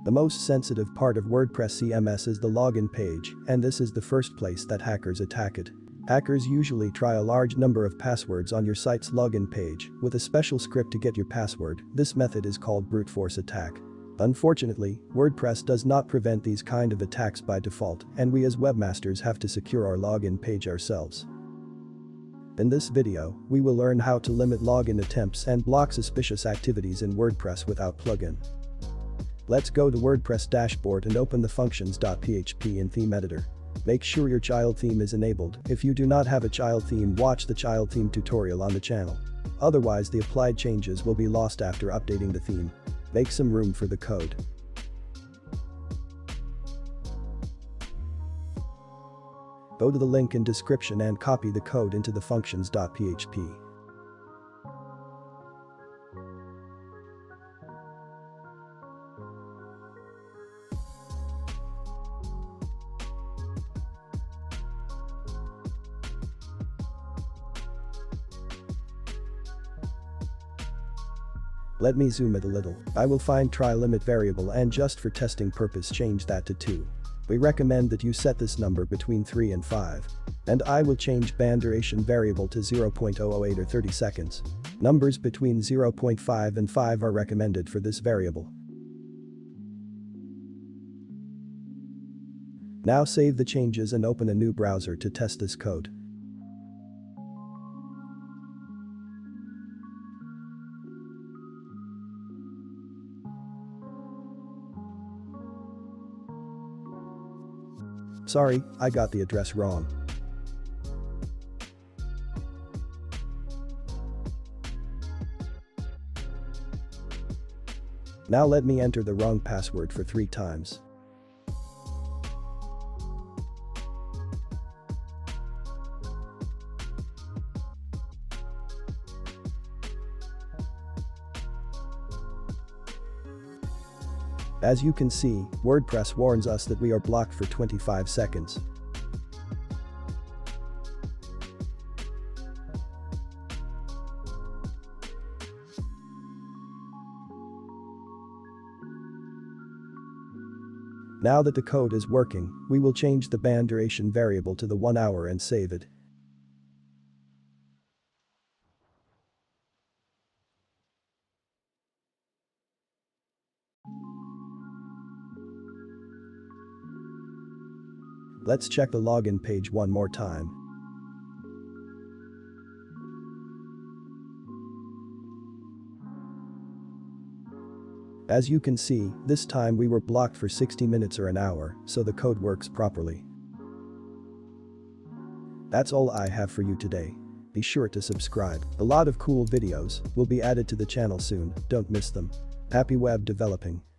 The most sensitive part of WordPress CMS is the login page, and this is the first place that hackers attack it. Hackers usually try a large number of passwords on your site's login page with a special script to get your password. This method is called brute force attack. Unfortunately, WordPress does not prevent these kind of attacks by default, and we as webmasters have to secure our login page ourselves. In this video, we will learn how to limit login attempts and block suspicious activities in WordPress without plugin. Let's go to WordPress dashboard and open the functions.php in theme editor. Make sure your child theme is enabled. If you do not have a child theme, watch the child theme tutorial on the channel. Otherwise, the applied changes will be lost after updating the theme. Make some room for the code. Go to the link in description and copy the code into the functions.php. Let me zoom it a little. I will find try limit variable and just for testing purpose change that to 2. We recommend that you set this number between 3 and 5. And I will change band duration variable to 0.008 or 30 seconds. Numbers between 0.5 and 5 are recommended for this variable. Now save the changes and open a new browser to test this code. Sorry, I got the address wrong. Now let me enter the wrong password for 3 times. As you can see, WordPress warns us that we are blocked for 25 seconds. Now that the code is working, we will change the band duration variable to the 1 hour and save it. Let's check the login page one more time. As you can see, this time we were blocked for 60 minutes or an hour, so the code works properly. That's all I have for you today. Be sure to subscribe. A lot of cool videos will be added to the channel soon, don't miss them. Happy web developing.